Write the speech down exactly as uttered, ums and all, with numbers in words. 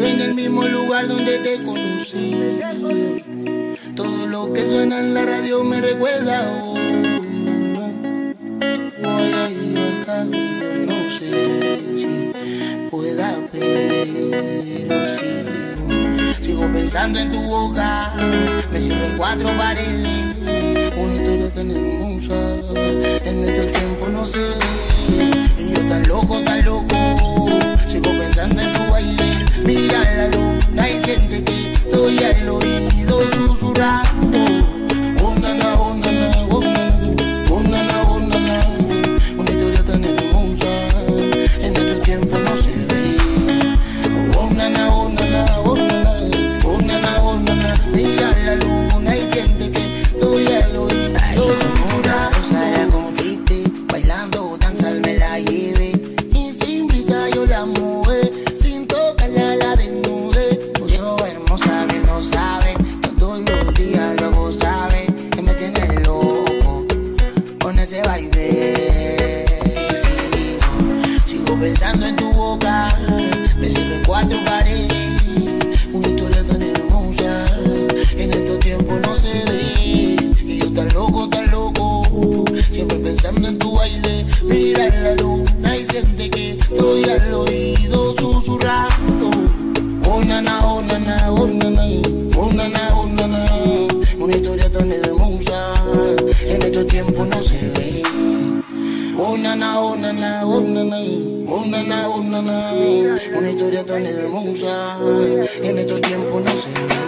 en el mismo lugar donde te conocí. Todo lo que suena en la radio me recuerda a una. Voy a ir acá, yo no sé si pueda, pero sigo, sigo pensando en tu boca. Me cierro en cuatro paredes, una historia tan hermosa. En estos tiempos no se ve, y yo tan loco, tan loco. Sigo pensando en tu baile, mira la luna y siente que estoy al oído susurrando. Oh nana, oh nana, oh nana, oh nana, oh nana. Una historia tan hermosa, en estos tiempos no se ve. Oh nana, oh nana, oh nana, oh nana, oh nana. Mira la luna y siente que estoy al oído susurrando. Rosa conquiste, bailando danza me la lleve, y sin brisa yo la mueve, sin tocarla la desnude. Pues oh hermosa, bien lo sabe, yo todos los días luego sabe que me tiene loco con ese baile. Y sigo, sigo pensando en tu boca, me cierro en cuatro paredes, una historia tan hermosa, en estos tiempos no se ve, y yo tan loco, tan loco, siempre pensando en tu baile. Mira la luna y siente que estoy al oído susurrando. Oh nana, oh nana, oh nana, oh nana, oh nana. Una historia tan hermosa, en estos tiempos no se ve. Oh nana, oh nana, oh nana, oh nana, oh nana. Una historia tan hermosa, en estos tiempos no se ve.